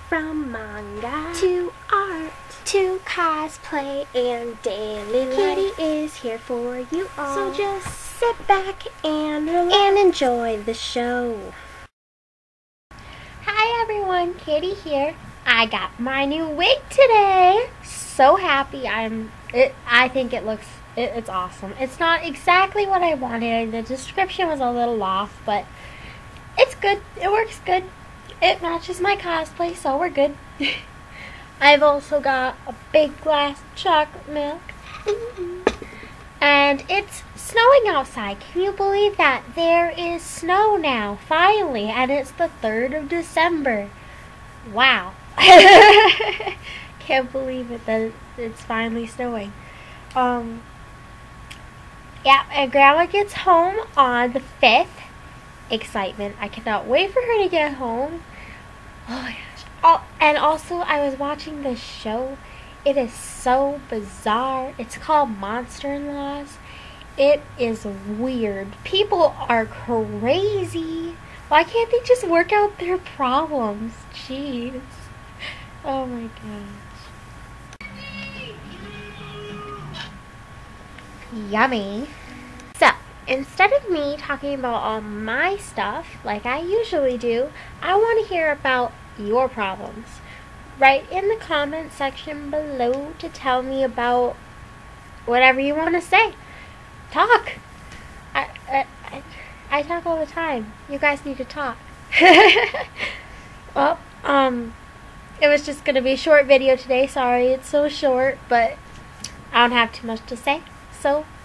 From manga to art to cosplay and daily life, Kitty is here for you all. So just sit back and relax and enjoy the show. Hi everyone, Kitty here. I got my new wig today. So happy. I think it's awesome. It's not exactly what I wanted. The description was a little off, but it's good. It works good. It matches my cosplay, so we're good. I've also got a big glass of chocolate milk. And it's snowing outside. Can you believe that? There is snow now, finally, and it's the 3rd of December. Wow. Can't believe it that it's finally snowing. Yeah, and Grandma gets home on the 5th. Excitement. I cannot wait for her to get home. Oh my gosh. Oh, and also I was watching this show. It is so bizarre. It's called Monster-in-Laws. It is weird. People are crazy. Why can't they just work out their problems? Jeez. Oh my gosh. Yummy. So, instead of me talking about all my stuff like I usually do, I want to hear about your problems. Write in the comment section below to tell me about whatever you want to say. Talk. I talk all the time. You guys need to talk. Well, it was just going to be a short video today. Sorry, it's so short, but I don't have too much to say. So,